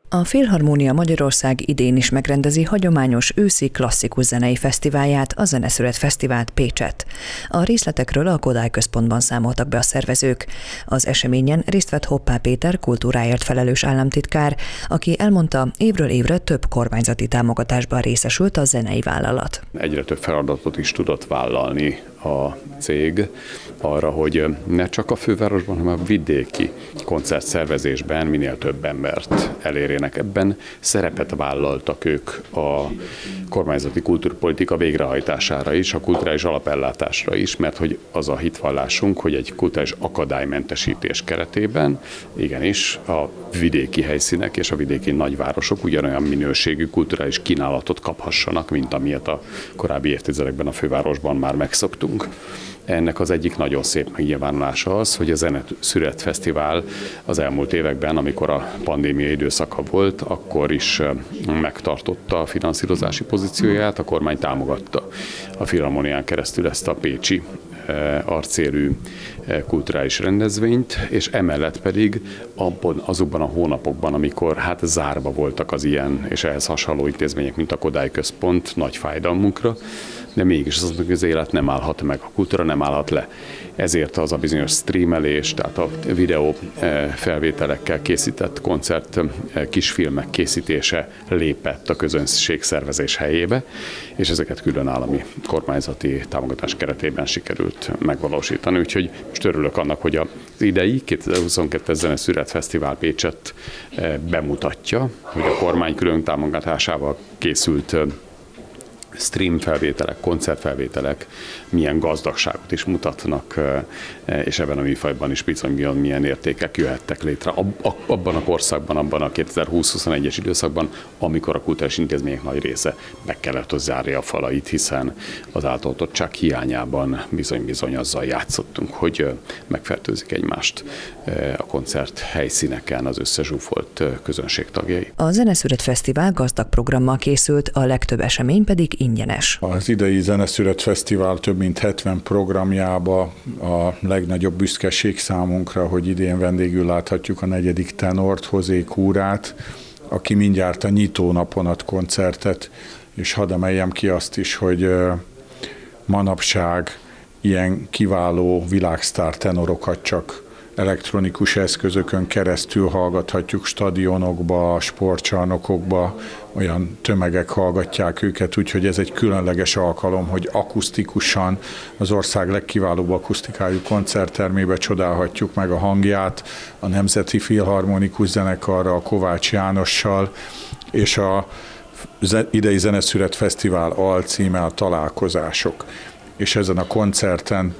A Filharmónia Magyarország idén is megrendezi hagyományos őszi klasszikus zenei fesztiválját, a Zeneszület Fesztivált Pécsett. A részletekről a Kodály Központban számoltak be a szervezők. Az eseményen részt vett Hoppá Péter kultúráért felelős államtitkár, aki elmondta, évről évre több kormányzati támogatásban részesült a zenei vállalat. Egyre több feladatot is tudott vállalni a cég arra, hogy ne csak a fővárosban, hanem a vidéki koncertszervezésben minél több embert elérjenek. Ebben szerepet vállaltak ők a kormányzati kultúrpolitika végrehajtására is, a kulturális alapellátásra is, mert hogy az a hitvallásunk, hogy egy kulturális akadálymentesítés keretében igenis a vidéki helyszínek és a vidéki nagyvárosok ugyanolyan minőségű kulturális kínálatot kaphassanak, mint amilyet a korábbi évtizedekben a fővárosban már megszoktunk. Ennek az egyik nagyon szép megnyilvánulása az, hogy a Zeneszület Fesztivál az elmúlt években, amikor a pandémia időszaka volt, akkor is megtartotta a finanszírozási pozícióját, a kormány támogatta a Filharmónián keresztül ezt a pécsi arcélű kulturális rendezvényt, és emellett pedig azokban a hónapokban, amikor zárva voltak az ilyen és ehhez hasonló intézmények, mint a Kodály Központ, nagy fájdalmunkra, de mégis azt mondjuk, hogy az élet nem állhat meg, a kultúra nem állhat le. Ezért az a bizonyos streamelés, tehát a videó felvételekkel készített koncert, kisfilmek készítése lépett a közönségszervezés helyébe, és ezeket külön állami kormányzati támogatás keretében sikerült megvalósítani. Úgyhogy most örülök annak, hogy az idei 2022 Zeneszület Fesztivál Pécsett bemutatja, hogy a kormány külön támogatásával készült stream felvételek, koncertfelvételek milyen gazdagságot is mutatnak, és ebben a műfajban is bizony milyen értékek jöhettek létre. Abban a korszakban, abban a 2020-21-es időszakban, amikor a kulturális intézmények nagy része meg kellett, hogy zárja a falait, hiszen az átoltottság hiányában bizony azzal játszottunk, hogy megfertőzik egymást a koncert helyszíneken az összezsúfolt közönség tagjai. A Zeneszület Fesztivál gazdag programmal készült, a legtöbb esemény pedig ingyenes. Az idei Zeneszület Fesztivál több mint 70 programjába a legnagyobb büszkeség számunkra, hogy idén vendégül láthatjuk a 4. tenort, José Curát, aki mindjárt a nyitónapon ad koncertet, és hadd emeljem ki azt is, hogy manapság ilyen kiváló világsztár tenorokat csak elektronikus eszközökön keresztül hallgathatjuk stadionokba, sportcsarnokokba, olyan tömegek hallgatják őket, úgyhogy ez egy különleges alkalom, hogy akusztikusan az ország legkiválóbb akusztikájú koncerttermébe csodálhatjuk meg a hangját, a Nemzeti Filharmonikus Zenekarra, a Kovács Jánossal, és az idei Zeneszület Fesztivál alcíme a Találkozások. És ezen a koncerten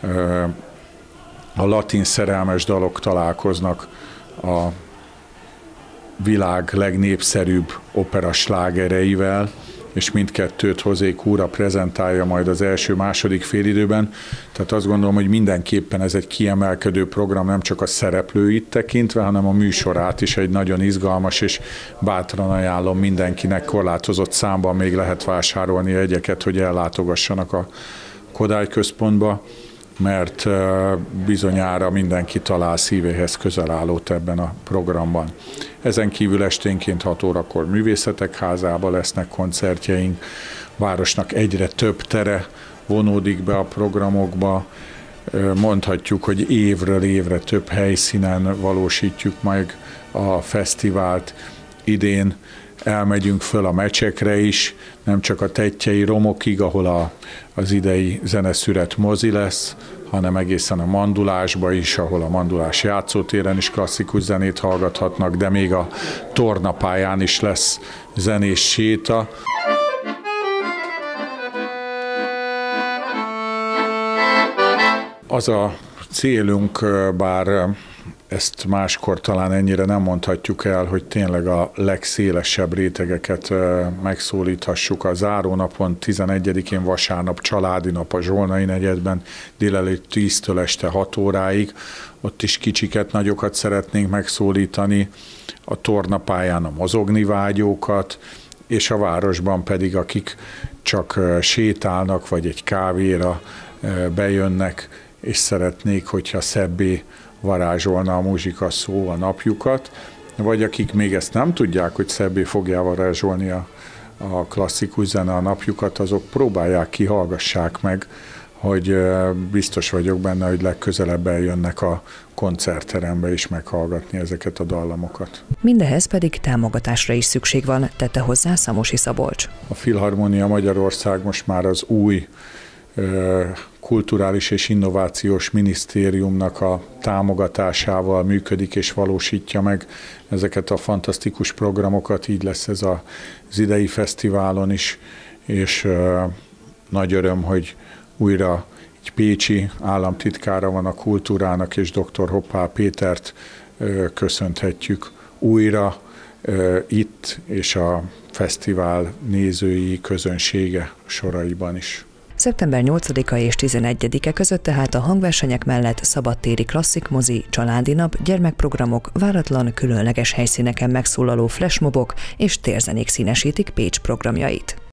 a latin szerelmes dalok találkoznak a világ legnépszerűbb operaslágereivel, és mindkettőt José Cura prezentálja majd az első-második félidőben. Tehát azt gondolom, hogy mindenképpen ez egy kiemelkedő program, nem csak a szereplőit tekintve, hanem a műsorát is egy nagyon izgalmas, és bátran ajánlom mindenkinek, korlátozott számban még lehet vásárolni jegyeket, hogy ellátogassanak a Kodály Központba, mert bizonyára mindenki talál szívéhez közel állót ebben a programban. Ezen kívül esténként 6 órakor Művészetek Házába lesznek koncertjeink, városnak egyre több tere vonódik be a programokba, mondhatjuk, hogy évről évre több helyszínen valósítjuk meg a fesztivált. Idén elmegyünk föl a Mecsekre is, nem csak a Tettyei Romokig, ahol az idei Zeneszület mozi lesz, hanem egészen a Mandulásba is, ahol a Mandulás játszótéren is klasszikus zenét hallgathatnak, de még a tornapályán is lesz zenés séta. Az a célunk, bár ezt máskor talán ennyire nem mondhatjuk el, hogy tényleg a legszélesebb rétegeket megszólíthassuk. A zárónapon 11-én vasárnap családi nap a Zsolnai negyedben délelőtt 10-től este 6 óráig. Ott is kicsiket, nagyokat szeretnénk megszólítani. A tornapályán a mozogni vágyókat, és a városban pedig akik csak sétálnak, vagy egy kávéra bejönnek, és szeretnék, hogyha szebbé varázsolna a muzsika szó a napjukat. vagy akik még ezt nem tudják, hogy szebbé fogja varázsolni a klasszikus zene a napjukat, azok próbálják ki, hallgassák meg, hogy biztos vagyok benne, hogy legközelebb eljönnek a koncertterembe is meghallgatni ezeket a dallamokat. Mindehez pedig támogatásra is szükség van, tette hozzá Szamosi Szabolcs. A Filharmónia Magyarország most már az új kulturális és innovációs minisztériumnak a támogatásával működik és valósítja meg ezeket a fantasztikus programokat, így lesz ez az idei fesztiválon is, és nagy öröm, hogy újra egy pécsi államtitkára van a kultúrának, és dr. Hoppál Pétert köszönhetjük újra itt, és a fesztivál nézői közönsége soraiban is. Szeptember 8-a és 11-e között tehát a hangversenyek mellett szabadtéri klasszik mozi, családi nap, gyermekprogramok, váratlan, különleges helyszíneken megszólaló flashmobok és térzenék színesítik Pécs programjait.